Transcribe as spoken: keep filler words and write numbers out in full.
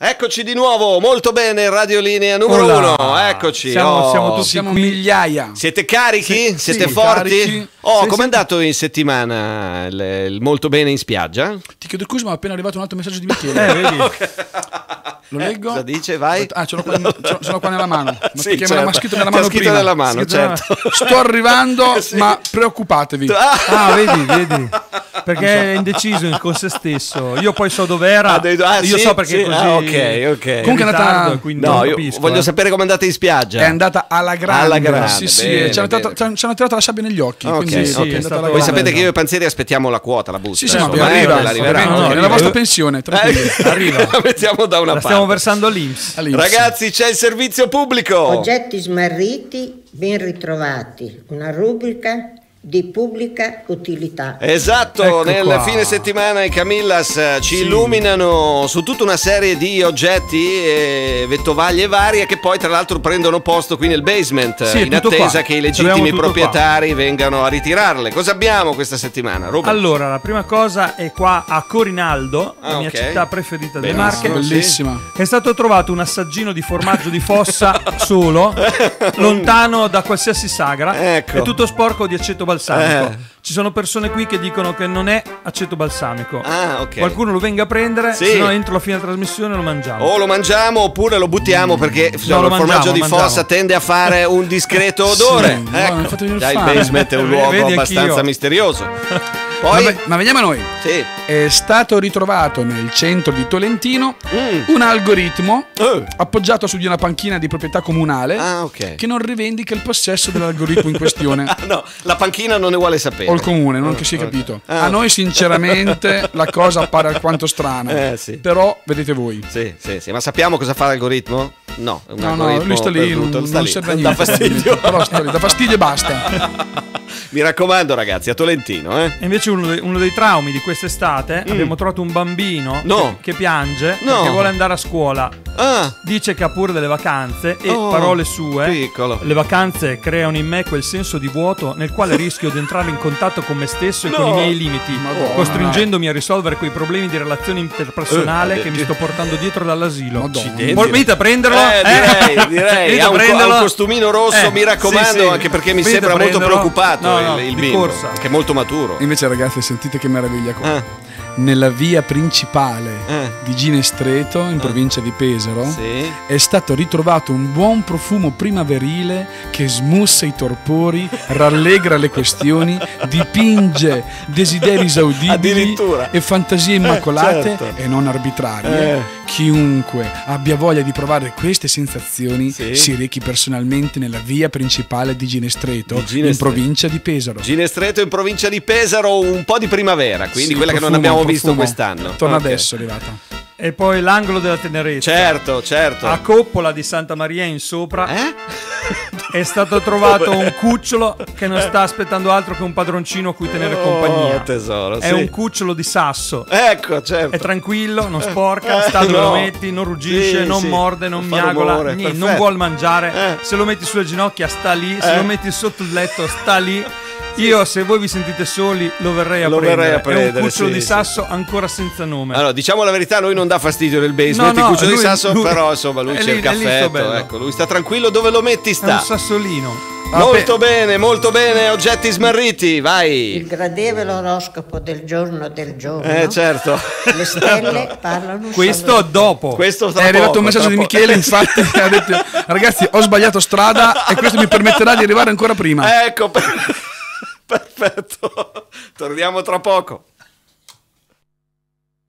Eccoci di nuovo, molto bene, Radiolinea numero Hola. uno, eccoci. Siamo, oh. siamo tutti Siamo qui. migliaia. Siete carichi? Sì, Siete sì, forti? carichi. Oh, Sì, com'è sì. andato in settimana il, il molto bene in spiaggia? Ti chiedo scusa, ma è appena arrivato un altro messaggio di Michele. Eh, vedi? Lo leggo? Cosa dice? Vai. Ah, ce l'ho qua, ce l'ho qua nella mano. Ma Sì, perché me certo. l'ha scritto nella Ti ha mano scritto prima. nella mano, Scritto nella certo. Sto arrivando, Sì. ma preoccupatevi. Ah, vedi, vedi. Perché è indeciso con se stesso. Io poi so dove era. Ah, dei- ah, io sì? so perché Sì. così. Ah, ok, ok. in Comunque è andata- ritardo, e quindi No, non io capisco, voglio eh. sapere come andate in spiaggia. È andata alla grande. Alla grande, Sì, sì, bene, ci hanno bene. tirato, ci hanno- ci hanno tirato la sabbia negli occhi. Ok, quindi sì, sì, ok. è andata alla Voi Voi grande. sapete che io e Panzeri aspettiamo la quota, la busta. Sì, sì, ma insomma, vi eh, arriva, la vi arriverà. arriva, no, no, nella arriva. vostra pensione, tranquilli. Arriva. La mettiamo da una La stiamo parte. versando all'I N P S. All'I N P S. Ragazzi, c'è il servizio pubblico. Oggetti smarriti, ben ritrovati, una rubrica di pubblica utilità. Esatto, Ecco nel qua. fine settimana i Camillas eh, ci illuminano su tutta una serie di oggetti e vettovaglie varie che poi tra l'altro prendono posto qui nel basement Sì, è in tutto attesa qua. che i Abbiamo legittimi tutto proprietari vengano a ritirarle. Cosa abbiamo questa settimana? Robert? Allora, la prima cosa è qua a Corinaldo, Ah, la mia ok. città preferita delle Benissimo. Marche. Bellissima. È stato trovato un assaggino di formaggio di fossa solo, lontano da qualsiasi sagra. Ecco. È tutto sporco di aceto balsamico. Eh. Ci sono persone qui che dicono che non è aceto balsamico. Ah, ok. Qualcuno lo venga a prendere, Sì. se no entro la fine della trasmissione lo mangiamo. O lo mangiamo oppure lo buttiamo perché insomma, lo il formaggio mangiamo, di mangiamo. fossa tende a fare un discreto odore. Sì, ecco. no, mi fate venire Già il fame. basement è un luogo Vedi, abbastanza anch'io. misterioso. Poi, Ma, ma veniamo a noi. sì. È stato ritrovato nel centro di Tolentino Mm. un algoritmo Oh. appoggiato su di una panchina di proprietà comunale Ah, ok. che non rivendica il possesso dell'algoritmo in questione. Ah, no, la panchina non ne vuole sapere. O il comune, non che si è capito. Ah, A ok. noi sinceramente la cosa appare alquanto strana. Eh, sì. Però vedete voi. Sì, sì, sì, ma sappiamo cosa fa l'algoritmo? No, è un No, no, algoritmo lui sta lì, non, perduto, sta non lì. serve a Non niente. dà fastidio. Però sta lì, dà fastidio e basta. Mi raccomando, ragazzi, a Tolentino, eh. E invece uno dei, uno dei traumi di quest'estate abbiamo trovato un bambino Mm. No. che, che piange No. perché vuole andare a scuola. Ah, Dice che ha pure delle vacanze e Oh, parole sue. piccolo. Le vacanze creano in me quel senso di vuoto nel quale rischio di entrare in contatto con me stesso e No. con i miei limiti, Madonna. costringendomi a risolvere quei problemi di relazione interpersonale Eh, che mi sto portando dietro dall'asilo. Madonna. Vol- Venite a prenderlo? Eh, direi, direi. Venite Ha a un, co- prenderlo? ha un costumino rosso, Eh, mi raccomando, sì, sì. anche perché mi Venite sembra a molto prenderlo. preoccupato No, no, il, il di bimbo, corsa. che è molto maturo. Invece ragazzi, sentite che meraviglia qua. Ah. Nella via principale Eh. di Ginestreto, in provincia di Pesaro, Sì. è stato ritrovato un buon profumo primaverile che smussa i torpori, rallegra le questioni, dipinge desideri esaudibili Addirittura. e fantasie immacolate certo. e non arbitrarie. Eh. Chiunque abbia voglia di provare queste sensazioni Sì. si rechi personalmente nella via principale di Ginestreto, Di Ginestreto. in provincia di Pesaro. Ginestreto in provincia di Pesaro, un po' di primavera, quindi Sì, quella che non profumo, abbiamo visto profumo. quest'anno. Torna Ok. adesso, è arrivata. E poi l'angolo della tenerezza. Certo, certo. A Coppola di Santa Maria in sopra Eh? è stato trovato un cucciolo che non sta aspettando altro che un padroncino a cui tenere Oh, compagnia. tesoro, È sì. un cucciolo di sasso. Ecco, certo. È tranquillo, non sporca, Eh, sta dove no. lo metti, non ruggisce, Sì, non sì. morde, non Non fa miagola, rumore, niente, non perfetto. vuol mangiare. Eh. Se lo metti sulle ginocchia sta lì, se Eh. lo metti sotto il letto sta lì. Io, se voi vi sentite soli, lo verrei a Lo prendere. verrei a È prendere, un cucciolo sì, di sì. sasso ancora senza nome. Allora, diciamo la verità, lui non dà fastidio nel basement, No, il no, cucciolo di lui- sasso, lui- però insomma lui è lì- cerca è lì sto affetto, bello. ecco, lui sta tranquillo, dove lo metti È sta. un sassolino. Molto bene, molto bene, oggetti smarriti, vai. Il gradevole oroscopo del giorno del giorno. Eh, certo. Le stelle parlano Questo solo. dopo. Questo tra È arrivato poco, un messaggio tra di poco. Michele, infatti, ha detto: ragazzi, ho sbagliato strada e questo mi permetterà di arrivare ancora prima. Ecco, per- perfetto. Torniamo tra poco.